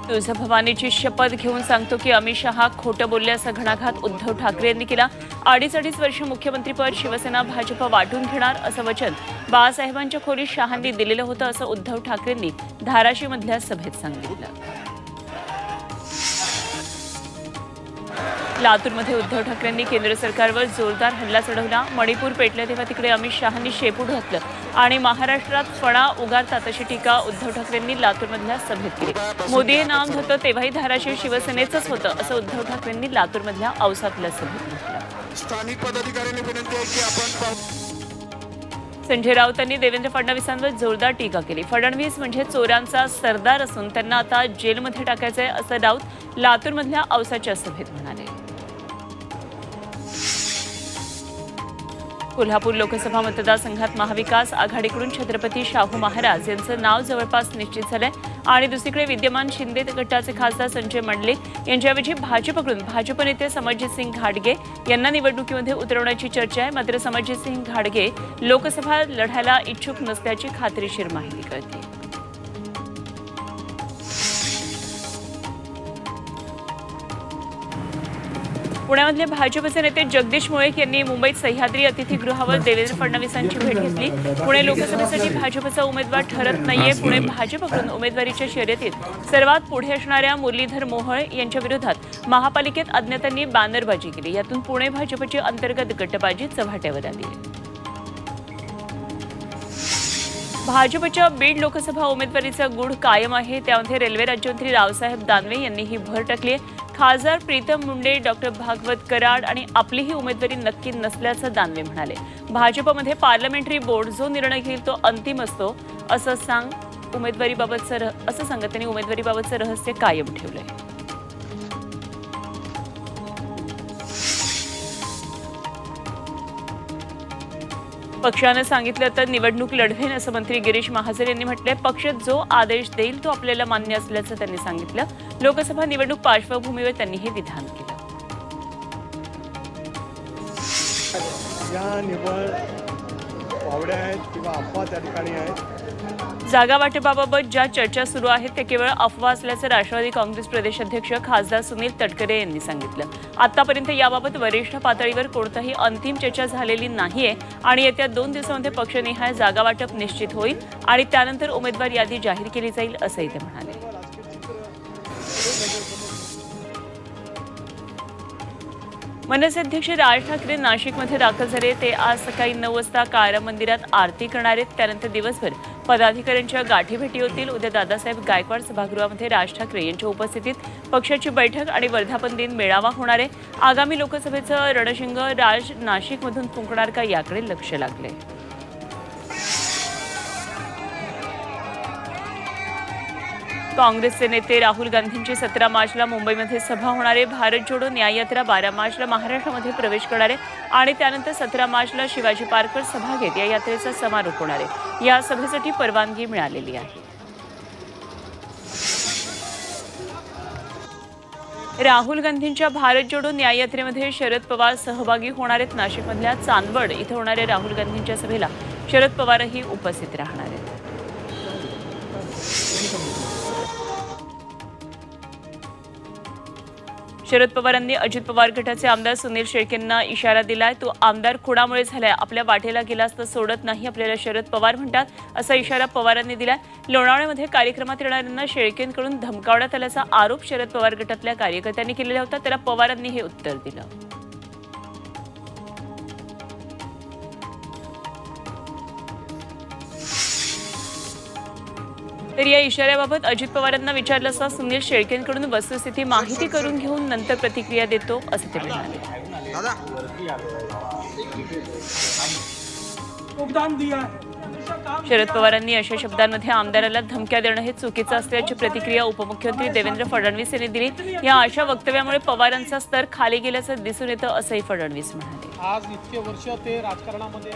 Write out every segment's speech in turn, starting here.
तुळजाभवानीची शपथ घेऊन सांगतो की अमित शहा खोटं बोलले असा घणाघात उद्धव ठाकरे यांनी केला। अडीच वर्ष मुख्यमंत्रीपद शिवसेना भाजप वाटून घेणार असं वचन बाळासाहेबांच्या खोलीत शहांनी दिलेलं होतं असं उद्धव ठाकरेंनी धाराशिवमधल्या सभेत सांगितलं। लातूरमध्ये उद्धव ठाकरेंनी केंद्र सरकारवर जोरदार हल्ला चढवला। मणिपूर पेटलं तेव्हा तिकडे अमित शहांनी शेपूट घातलं आणि महाराष्ट्रात फणा उगारतात अशी टीका उद्धव ठाकरेंनी लातूरमधल्या सभेत केली। मोदी हे नाम होतं तेव्हाही धाराशिव शिवसेनेचंच होतं असं उद्धव ठाकरेंनी लातूरमधल्या औसातल्या सभेत म्हटलं। स्थानिक पदाधिकाऱ्यांनी विनंती आहे की आपण संजय राऊतांनी देवेंद्र फडणवीसांवर जोरदार टीका केली। फडणवीस म्हणजे चोरांचा सरदार असून त्यांना आता जेलमध्ये टाकायचंय असं राऊत लातूरमधल्या औसाच्या सभेत म्हणाले। कोल्हापूर लोकसभा मतदारसंघात महाविकास आघाडीकडून छत्रपती शाहू महाराज यांचं नाव जवळपास निश्चित झालंय आणि दुसरीकडे विद्यमान शिंदे गटाचे खासदार संजय मंडलिक यांच्याऐवजी भाजपकडून भाजप नेते समरजितसिंग घाटगे यांना निवडणुकीमध्ये उतरवण्याची चर्चा आहे। मात्र समरजितसिंग घाटगे लोकसभा लढायला इच्छुक नसल्याची खात्रीशीर माहिती कळते। पुण्यामधले भाजपचे नेते जगदीश मुळीक यांनी मुंबईत सह्याद्री अतिथीगृहावर देवेंद्र फडणवीसांची भेट घेतली। पुणे लोकसभेसाठी भाजपचा उमेदवार ठरत नाहीये। पुणे भाजपकडून उमेदवारीच्या शर्यतीत सर्वात पुढे असणाऱ्या मुरलीधर मोहोळ यांच्या विरोधात महापालिकेत अज्ञातांनी बॅनरबाजी केली। यातून पुणे भाजपची अंतर्गत गटबाजी चव्हाट्यावर आली। भाजपच्या बीड लोकसभा उमेदवारीचा गूढ कायम आहे। त्यामध्ये रेल्वे राज्यमंत्री रावसाहेब दानवे यांनी ही भर टाकली आहे। खासदार प्रीतम मुंडे, डॉक्टर भागवत कराड आणि आपली ही उमेदवारी नक्की नसल्याचं दानवे म्हणाले। भाजपमध्ये पार्लमेंटरी बोर्ड जो निर्णय घेईल तो अंतिम असतो असं सांगत त्यांनी उमेदवारीबाबतचं रहस्य कायम ठेवलंय। पक्षाने सांगितलं तर निवडणूक लढवेन असं मंत्री गिरीश महाजन यांनी म्हटलंय। पक्ष जो आदेश देईल तो आपल्याला मान्य असल्याचं त्यांनी सांगितलं। लोकसभा निवडणूक पार्श्वभूमीवर त्यांनी हे विधान केलं। या निवड पावड्या आहेत किंवा अफवा त्या ठिकाणी आहेत। जागा वाटपाबाबत ज्या चर्चा सुरू आहेत ते केवळ अफवा असल्याचं राष्ट्रवादी काँग्रेस प्रदेशाध्यक्ष खासदार सुनील तटकरे यांनी सांगितलं। आतापर्यंत याबाबत वरिष्ठ पातळीवर कोणतीही अंतिम चर्चा झालेली नाहीये आणि येत्या 2 दिवसांमध्ये पक्षनिहाय जागा वाटप निश्चित होईल आणि त्यानंतर उमेदवार यादी जाहीर केली जाईल असंही ते म्हणाले। मनसे अध्यक्ष राज ठाकरे नाशिकमध्ये दाखल झाले। ते आज सकाळी 9 वाजता काळा मंदिरात आरती करणार आहेत। त्यानंतर दिवसभर पदाधिकाऱ्यांच्या गाठीभेटी होतील। उद्या दादासाहेब गायकवाड सभागृहामध्ये राज ठाकरे यांच्या उपस्थितीत पक्षाची बैठक आणि वर्धापन दिन मेळावा होणार आहे। आगामी लोकसभेचं रणशिंग राज नाशिकमधून फुंकणार का याकडे लक्ष लागले। काँग्रेसचे नेते राहुल गांधींची 17 मार्चला मुंबईमध्ये सभा होणार आहे। भारत जोडो न्याय यात्रा 12 मार्चला महाराष्ट्रामध्ये प्रवेश करणार आहे आणि त्यानंतर 17 मार्चला शिवाजी पार्कवर सभा घेत या यात्रेचा समारोप होणार आहे। या सभेसाठी परवानगी मिळालेली आहे। राहुल गांधींच्या भारत जोडो न्याय यात्रेमध्ये शरद पवार सहभागी होणार आहेत। नाशिकमधल्या चांदवड इथं होणाऱ्या राहुल गांधींच्या सभेला शरद पवारही उपस्थित राहणार आहेत। शरद पवारांनी अजित पवार गटाचे आमदार सुनील शेळकेंना इशारा दिलाय। तो आमदार खुणामुळे झालाय, आपल्या वाटेला गेलास तर सोडत नाही, आपल्याला शरद पवार म्हणतात असा इशारा पवारांनी दिलाय। लोणावळ्यामध्ये कार्यक्रमात येणाऱ्यांना शेळकेंकडून धमकावण्यात आल्याचा आरोप शरद पवार गटातल्या कार्यकर्त्यांनी केलेला होता। त्याला पवारांनी हे उत्तर दिलं। तर या इशाऱ्याबाबत अजित पवारांना विचारलं असता सुनील शेळकेंकडून वस्तुस्थिती माहिती करून घेऊन नंतर प्रतिक्रिया देतो असं ते म्हणाले। शरद पवारांनी अशा शब्दांमध्ये आमदाराला धमक्या देणं हे चुकीचं असल्याची प्रतिक्रिया उपमुख्यमंत्री देवेंद्र फडणवीस यांनी दिली। या अशा वक्तव्यामुळे पवारांचा स्तर खाली गेल्याचं दिसून येतं असंही फडणवीस म्हणाले। आज इतके वर्ष ते राजकारणामध्ये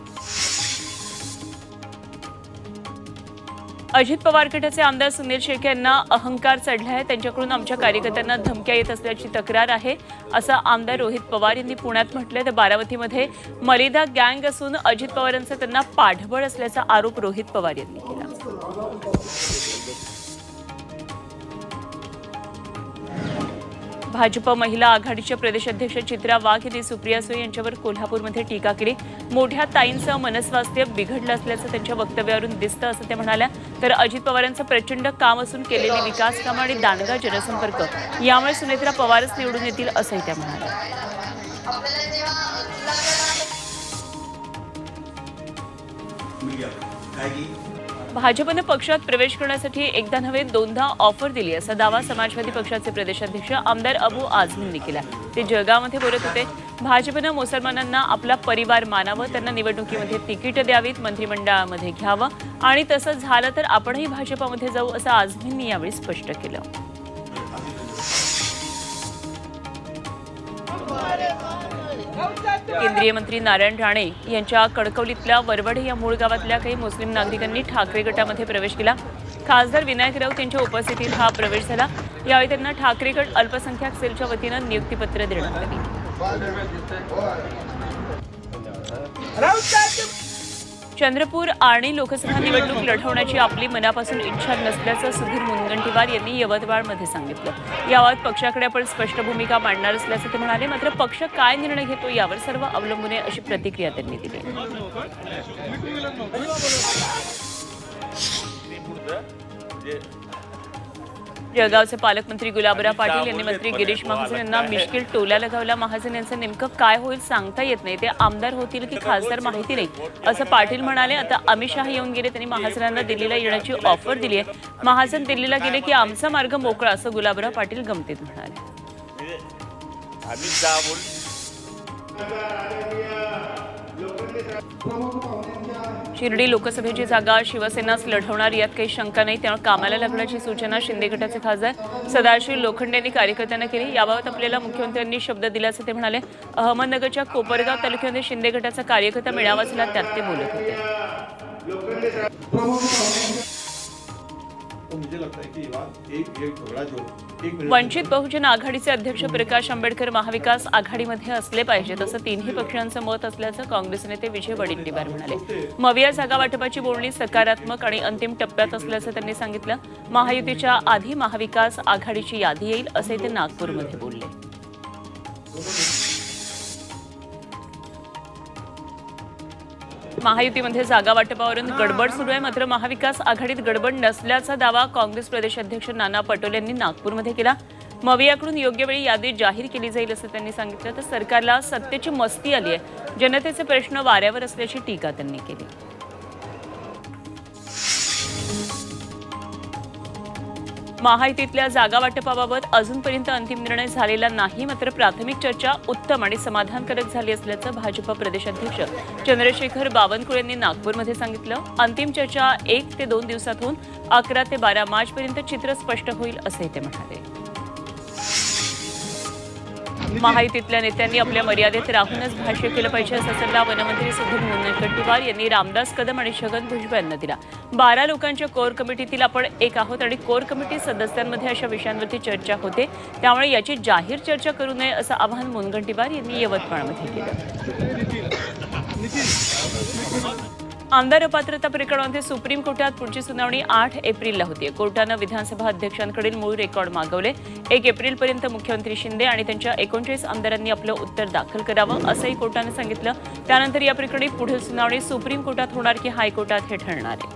अजित पवार गटाचे आमदार सुनील शेळके यांना अहंकार चढला आहे। त्यांच्याकडून आमच्या कार्यकर्त्यांना धमक्या येत असल्याची तक्रार आहे असं आमदार रोहित पवार यांनी पुण्यात म्हटलंय। तर बारामतीमध्ये मलिदा गँग असून अजित पवारांचा त्यांना पाठबळ असल्याचा आरोप रोहित पवार यांनी केला। भाजप महिला आघाडीच्या प्रदेशाध्यक्ष चित्रा वाघ यांनी सुप्रिया सुळे यांच्यावर कोल्हापूरमध्ये टीका केली. मोठ्या ताईंचं मनस्वास्थ्य बिघडलं असल्याचं त्यांच्या वक्तव्यावरून दिसतं असं ते म्हणाल्या. तर अजित पवारांचं प्रचंड काम असून केलेली विकास कामं आणि दांडगा जनसंपर्क यामुळे सुनेत्रा पवारच निवडून येतील असंही त्या म्हणाल्या. भाजपनं पक्षात प्रवेश करण्यासाठी एकदा नव्हे दोनदा ऑफर दिली असा दावा समाजवादी पक्षाचे प्रदेशाध्यक्ष आमदार अबू आझम यांनी केला. ते जळगावमध्ये बोलत होते. भाजपनं मुसलमानांना आपला परिवार मानावं, त्यांना निवडणुकीमध्ये तिकीट द्यावीत, मंत्रिमंडळामध्ये घ्यावं आणि तसं झालं तर आपणही भाजपमध्ये जाऊ असं आझमींनी यावेळी स्पष्ट केलं. केंद्रीय मंत्री नारायण राणे यांच्या कणकवलीतल्या वरवडे या मूळ गावातल्या काही मुस्लिम नागरिकांनी ठाकरे गटामध्ये प्रवेश केला. खासदार विनायक राऊत यांच्या उपस्थितीत हा प्रवेश झाला. यावेळी त्यांना ठाकरे गट अल्पसंख्याक सेलच्या वतीनं नियुक्तीपत्र देण्यात आली. चंद्रपूर आणि लोकसभा निवडणूक लढवण्याची आपली मनापासून इच्छा नसल्याचं सुधीर मुनगंटीवार यांनी यवतमाळमध्ये सांगितलं. याबाबत पक्षाकडे आपण स्पष्ट भूमिका मांडणार असल्याचं ते म्हणाले. मात्र पक्ष काय निर्णय घेतो यावर सर्व अवलंबून आहे अशी प्रतिक्रिया त्यांनी दिली. जळगावचे पालकमंत्री गुलाबराव पाटील यांनी मंत्री गिरीश महाजन यांना मिश्किल टोला लगावला. महाजन यांचं नेमकं काय होईल सांगता येत नाही. ते आमदार होतील की खासदार माहिती नाही असं पाटील म्हणाले. आता अमित शहा येऊन गेले, त्यांनी महाजनांना दिल्लीला येण्याची ऑफर दिली आहे. महाजन दिल्लीला गेले की आमचा मार्ग मोकळा असं गुलाबराव पाटील गमतीत म्हणाले. शिर्डी लोकसभेची जागा शिवसेनाच लढवणार यात काही शंका नाही. त्यामुळे कामाला लागण्याची सूचना शिंदे गटाचे खासदार सदाशिव लोखंडे यांनी कार्यकर्त्यांना केली. याबाबत आपल्याला मुख्यमंत्र्यांनी शब्द दिल्याचं ते म्हणाले. अहमदनगरच्या कोपरगाव तालुक्यामध्ये शिंदे गटाचा कार्यकर्ता मेळावा झाला, त्यात ते बोलत होते. वंचित बहुजन आघाडीचे अध्यक्ष प्रकाश आंबेडकर महाविकास आघाडीमध्ये असले पाहिजेत असं तिन्ही पक्षांचं मत असल्याचं काँग्रेस नेते विजय वडेट्टीवार म्हणाले. मविया जागा वाटपाची बोलणी सकारात्मक आणि अंतिम टप्प्यात असल्याचं त्यांनी सांगितलं. महायुतीच्या आधी महाविकास आघाडीची यादी येईल असे ते नागपूरमध्ये बोलले. महायुतीमध्ये जागा वाटपावरून गडबड सुरू आहे. मात्र महाविकास आघाडीत गडबड नसल्याचा दावा काँग्रेस प्रदेशाध्यक्ष नाना पटोले यांनी नागपूरमध्ये केला. मवियाकडून योग्य वेळी यादी जाहीर केली जाईल असं त्यांनी सांगितलं. तर सरकारला सत्तेची मस्ती आली आहे, जनतेचे प्रश्न वाऱ्यावर असल्याची टीका त्यांनी केली. महायुतीतल्या जागा वाटपाबाबत अजूनपर्यंत अंतिम निर्णय झालेला नाही. मात्र प्राथमिक चर्चा उत्तम आणि समाधानकारक झाली असल्याचं भाजप प्रदेशाध्यक्ष चंद्रशेखर बावनकुळे यांनी नागपूरमध्ये सांगितलं. अंतिम चर्चा 1 ते 2 दिवसात होऊन 11 ते 12 मार्चपर्यंत चित्र स्पष्ट होईल असंही ते म्हणाले. महायुतीतल्या नेत्यांनी आपल्या मर्यादेत राहूनच भाष्य केलं पाहिजे असा सल्ला वनमंत्री सुधीर मुनगंटीवार यांनी रामदास कदम आणि छगन भुजबळ यांना दिला. 12 लोकांच्या कोर कमिटीतील आपण एक आहोत आणि कोर कमिटी सदस्यांमध्ये अशा विषयांवरती चर्चा होते, त्यामुळे याची जाहीर चर्चा करू नये असं आवाहन मुनगंटीवार यांनी यवतमाळमध्ये केलं. आमदार अपात्रता प्रकरणामध्ये सुप्रीम कोर्टात पुढची सुनावणी 8 एप्रिलला होती. कोर्टानं विधानसभा अध्यक्षांकडील मूळ रेकॉर्ड मागवले. 1 एप्रिलपर्यंत मुख्यमंत्री शिंदे आणि त्यांच्या 39 आमदारांनी आपलं उत्तर दाखल करावं असंही कोर्टानं सांगितलं. त्यानंतर या प्रकरणी पुढील सुनावणी सुप्रीम कोर्टात होणार की हायकोर्टात हे ठरणार आहे.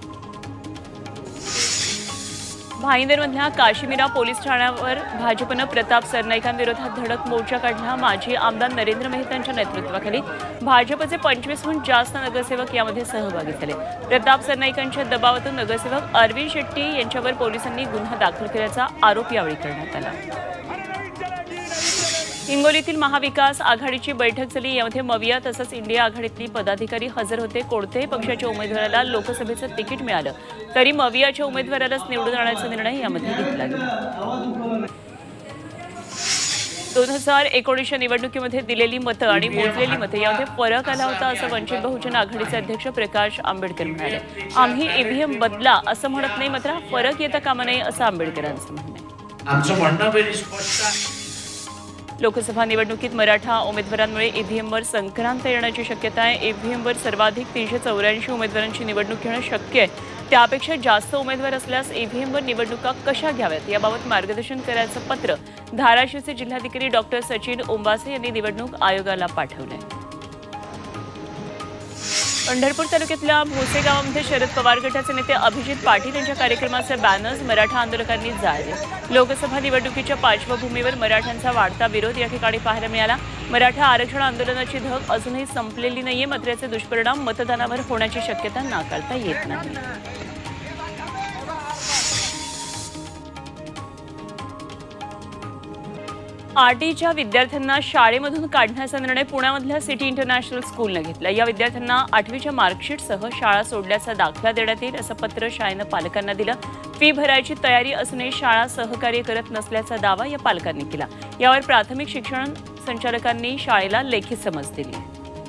भाईंदरमधल्या काश्मीरा पोलीस ठाण्यावर भाजपनं प्रताप सरनाईकांविरोधात धडक मोर्चा काढला. माजी आमदार नरेंद्र मेहतांच्या नेतृत्वाखाली भाजपचे 25हून जास्त नगरसेवक यामध्ये सहभागी झाले. प्रताप सरनाईकांच्या दबावातून नगरसेवक अरविंद शेट्टी यांच्यावर पोलिसांनी गुन्हा दाखल केल्याचा आरोप यावेळी करण्यात आला. हिंगोलीतील महाविकास आघाडीची बैठक झाली. यामध्ये मविया तसंच इंडिया आघाडीतली पदाधिकारी हजर होते. कोणत्याही पक्षाच्या उमेदवाराला लोकसभेचं तिकीट मिळालं तरी मवियाच्या उमेदवारालाच निवडून आणण्याचा निर्णय यामध्ये घेतला गेला. 2019च्या निवडणुकीमध्ये दिलेली मतं आणि मोजलेली मतं यामध्ये फरक आला होता असं वंचित बहुजन आघाडीचे अध्यक्ष प्रकाश आंबेडकर म्हणाले. आम्ही ईव्हीएम बदला असं म्हणत नाही, मात्र फरक येता कामा नये असं आंबेडकरांचं म्हणणं आहे. आमचं म्हणणं स्पष्ट आहे. लोकसभा निवडणुकीत मराठा उमेदवारांमुळे ईव्हीएमवर संक्रांत येण्याची शक्यता आहे. ईव्हीएमवर सर्वाधिक 384 उमेदवारांची निवडणूक घेणं शक्य आहे. त्यापेक्षा जास्त उमेदवार असल्यास ईव्हीएमवर निवडणुका कशा घ्याव्यात याबाबत मार्गदर्शन करायचं पत्र धाराशिवचे जिल्हाधिकारी डॉक्टर सचिन ओंबासे यांनी निवडणूक आयोगाला पाठवलंय. पंढरपूर तालुक्यातल्या भोसे गावामध्ये शरद पवार गटाचे नेते अभिजित पाटील यांच्या कार्यक्रमाचे बॅनर्स मराठा आंदोलकांनी जाळले. लोकसभा निवडणुकीच्या पार्श्वभूमीवर मराठ्यांचा वाढता विरोध या ठिकाणी पाहायला मिळाला. मराठा आरक्षण आंदोलनाची धग अजूनही संपलेली नाहीये, मात्र याचे दुष्परिणाम मतदानावर होण्याची शक्यता नाकारता येत नाही. आरटीच्या विद्यार्थ्यांना शाळेमधून काढण्याचा निर्णय पुण्यामधल्या सिटी इंटरनॅशनल स्कूलने घेतला. या विद्यार्थ्यांना 8वीच्या मार्कशीटसह शाळा सोडल्याचा दाखला देण्यात येईल असं पत्र शाळेनं पालकांना दिलं. फी भरायची तयारी असूनही शाळा सहकार्य करत नसल्याचा दावा या पालकांनी केला. यावर प्राथमिक शिक्षण संचालकांनी शाळेला लेखी समज दिली.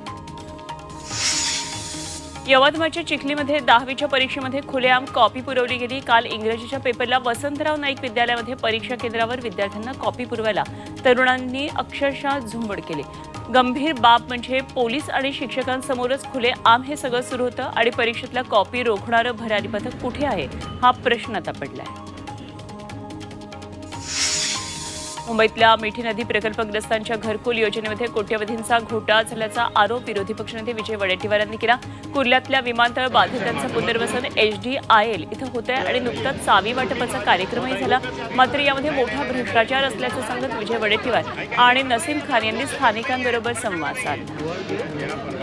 यवतमाळच्या चिखलीमध्ये 10वीच्या परीक्षेमध्ये खुलेआम कॉपी पुरवली गेली. काल इंग्रजीच्या पेपरला वसंतराव नाईक विद्यालयामध्ये परीक्षा केंद्रावर विद्यार्थ्यांना कॉपी पुरवायला तरुणांनी अक्षरशः झुंबड केली. गंभीर बाब म्हणजे पोलीस आणि शिक्षकांसमोरच खुलेआम हे सगळं सुरू होतं आणि परीक्षेतल्या कॉपी रोखणारं भरारी पथक कुठे आहे हा प्रश्न आता पडलाय. मुंबईतल्या मिठी नदी प्रकल्पग्रस्तांच्या घरकुल योजनेमध्ये कोट्यवधींचा घोटाळा झाल्याचा आरोप विरोधी पक्षनेते विजय वडेट्टीवार यांनी केला. कुर्ल्यातल्या विमानतळ बाधितांचं पुनर्वसन HDIL इथं होतंय आणि नुकताच चावी वाटपाचा कार्यक्रमही झाला. मात्र यामध्ये मोठा भ्रष्टाचार असल्याचं सांगत विजय वडेट्टीवार आणि नसीम खान यांनी स्थानिकांबरोबर संवाद साधला.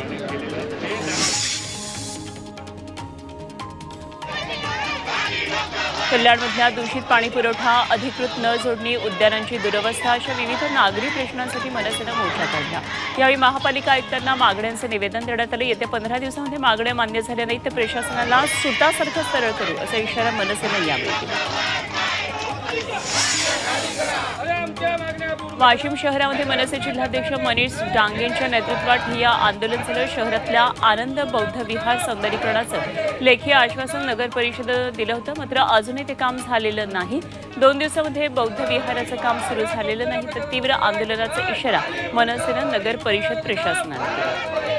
कल्याणमधल्या दूषित पाणी पुरवठा, अधिकृत नळ जोडणी, उद्यानांची दुरवस्था अशा विविध नागरी प्रश्नांसाठी मनसेनं मोर्चा काढला. यावेळी महापालिका आयुक्तांना मागण्यांचं निवेदन देण्यात आलं. येत्या 15 दिवसांमध्ये मागण्या मान्य झाल्या नाहीत तर प्रशासनाला सुतासारखं सरळ करू असा इशारा मनसेनं यावेळी दिला. वाशिम शहरामध्ये मनसे जिल्हाध्यक्ष मनीष डांगेंच्या नेतृत्वात ठिय्या आंदोलन झालं. शहरातल्या आनंद बौद्ध विहार सौंदर्यीकरणाचं लेखी आश्वासन नगर परिषदेनं दिलं होतं, मात्र अजूनही ते काम झालेलं नाही. 2 दिवसामध्ये बौद्ध विहाराचं काम सुरू झालेलं नाही तर तीव्र आंदोलनाचा इशारा मनसेनं नगर परिषद प्रशासनाला दिला.